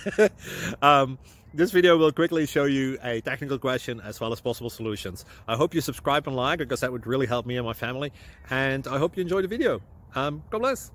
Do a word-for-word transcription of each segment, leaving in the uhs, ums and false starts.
um, this video will quickly show you a technical question as well as possible solutions. I hope you subscribe and like, because that would really help me and my family. And I hope you enjoy the video. Um, God bless.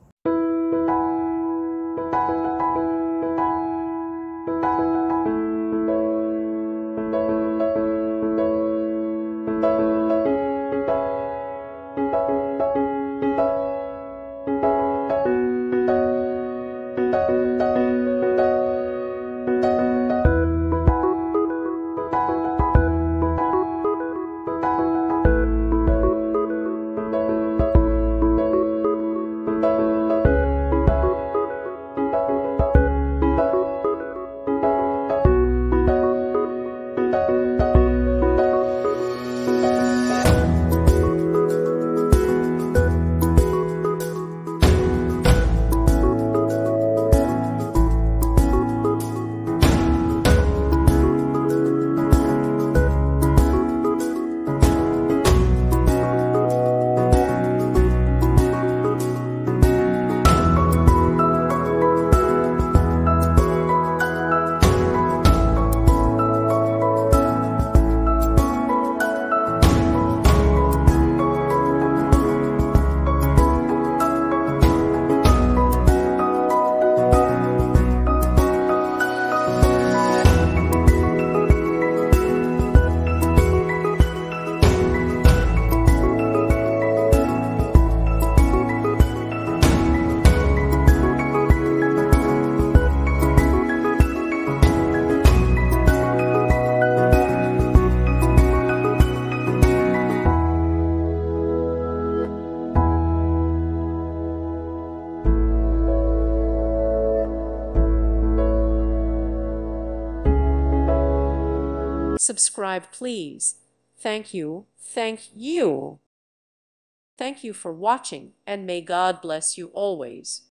Subscribe, please. Thank you. Thank you. Thank you for watching, and may God bless you always.